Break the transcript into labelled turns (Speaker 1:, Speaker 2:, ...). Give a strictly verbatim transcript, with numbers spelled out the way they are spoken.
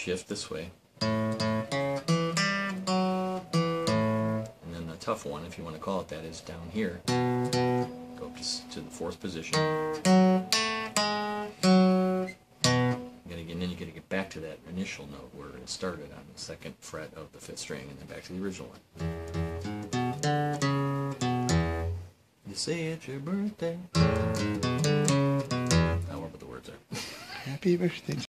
Speaker 1: shift this way. And then the tough one, if you want to call it that, is down here. Go up to, to the fourth position. You gotta get, and then you gotta get back to that initial note where it started on the second fret of the fifth string, and then back to the original one. You say it's your birthday. I don't remember what the words are.
Speaker 2: Happy birthday.